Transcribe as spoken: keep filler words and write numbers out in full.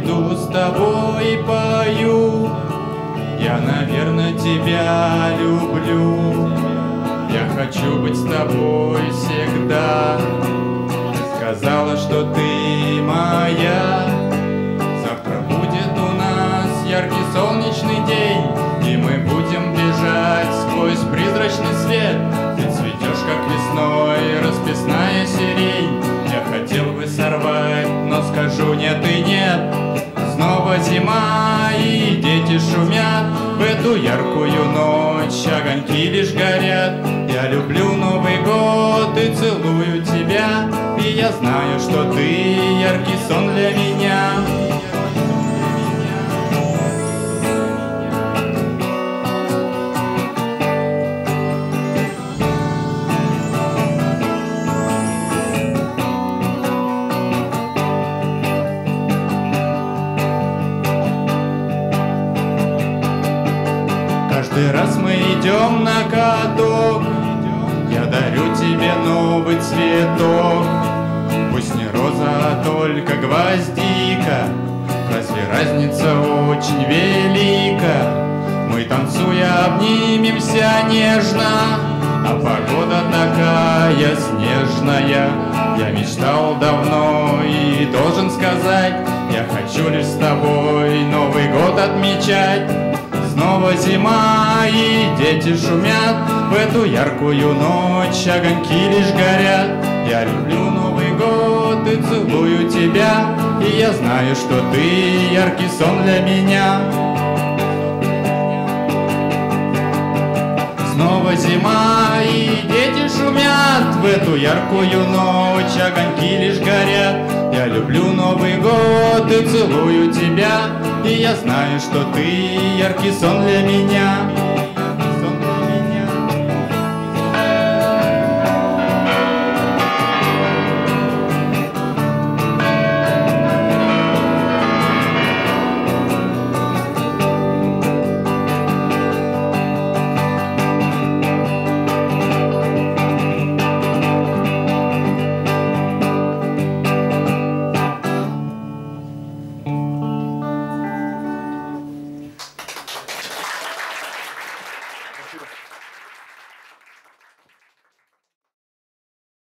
иду с тобой и пою. Я, наверное, тебя люблю. Я хочу быть с тобой всегда. Сказала, что ты моя. Завтра будет у нас яркий солнечный день, и мы будем бежать сквозь призрачный свет. Ты цветешь, как весной расписная сирень. Я хотел бы сорвать, но скажу нет и нет. Снова зима, и дети шумят. В эту яркую ночь огоньки лишь горят. Я люблю Новый год и целую тебя, и я знаю, что ты яркий сон для меня. Каждый раз мы идем на каток, я дарю тебе новый цветок. Пусть не роза, а только гвоздика, разве разница очень велика? Мы, танцуя, обнимемся нежно, а погода такая снежная. Я мечтал давно и должен сказать, я хочу лишь с тобой Новый год отмечать. Снова зима, и дети шумят. В эту яркую ночь огоньки лишь горят. Я люблю Новый год и целую тебя, и я знаю, что ты яркий сон для меня. Снова зима, и дети шумят. В эту яркую ночь огоньки лишь горят. Я люблю Новый год и целую тебя, и я знаю, что ты яркий сон для меня.